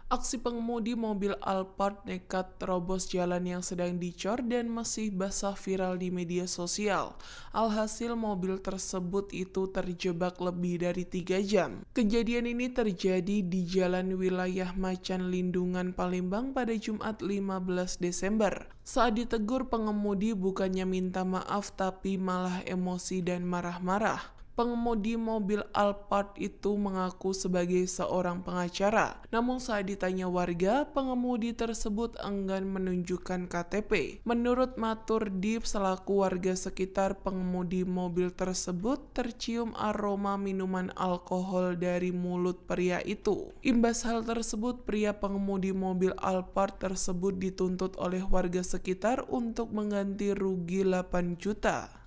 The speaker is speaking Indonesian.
Aksi pengemudi mobil Alphard nekat terobos jalan yang sedang dicor dan masih basah viral di media sosial. Alhasil mobil tersebut itu terjebak lebih dari 3 jam. Kejadian ini terjadi di Jalan Wilayah Macan Lindungan Palembang pada Jumat 15 Desember. Saat ditegur, pengemudi bukannya minta maaf tapi malah emosi dan marah-marah. Pengemudi mobil Alphard itu mengaku sebagai seorang pengacara. Namun saat ditanya warga, pengemudi tersebut enggan menunjukkan KTP. Menurut Matur Dip selaku warga sekitar, pengemudi mobil tersebut tercium aroma minuman alkohol dari mulut pria itu. Imbas hal tersebut, pria pengemudi mobil Alphard tersebut dituntut oleh warga sekitar untuk mengganti rugi 8 juta.